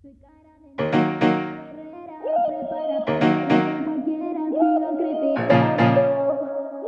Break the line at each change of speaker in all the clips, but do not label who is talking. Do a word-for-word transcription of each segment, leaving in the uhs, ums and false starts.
Soy cara de guerrera, prepara para como quieran, sigan criticando.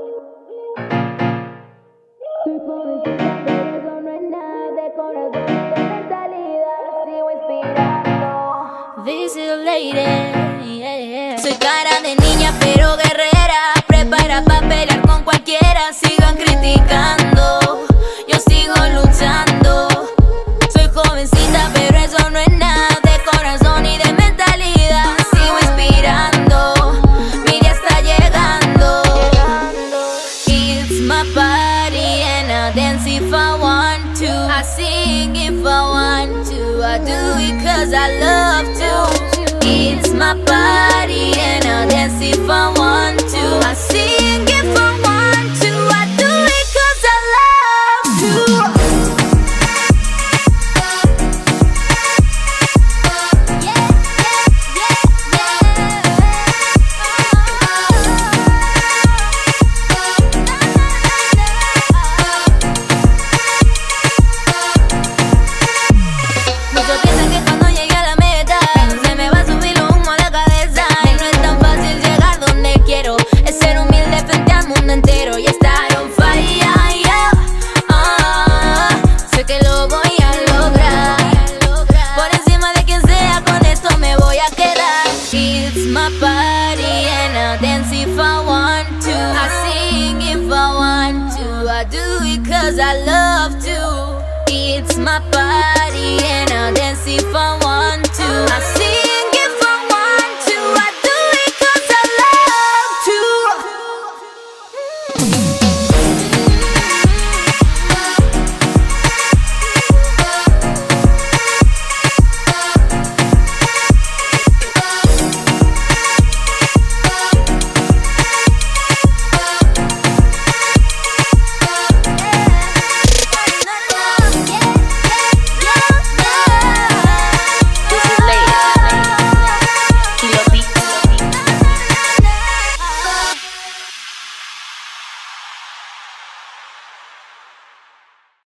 Soy jovencita, pero eso no es nada. De corazón y de mentalidad sigo inspirando.
This is lady, yeah, yeah. Soy cara de niña, pero guerrera, prepara para pelear con cualquiera, sigan criticando. Yo sigo luchando. Soy jovencita, pero eso no es nada. De corazón y de mentalidad sigo inspirando. Mi día está llegando. It's my party and I dance if I want to. I sing if I want to. I do it cause I love to. It's my party and I dance if I want to. I sing if I want to. I do it cause I love to. Muchos piensan que cuando llegue a la meta se me va a subir el humo a la cabeza. Y no es tan fácil llegar donde quiero. Es ser humilde frente al mundo entero y estar on fire, yeah. Ah, sé que lo voy a lograr. Por encima de quien sea, con esto me voy a quedar. It's my party and I dance if I want to. I sing if I want to. I do it cause I love to. It's my party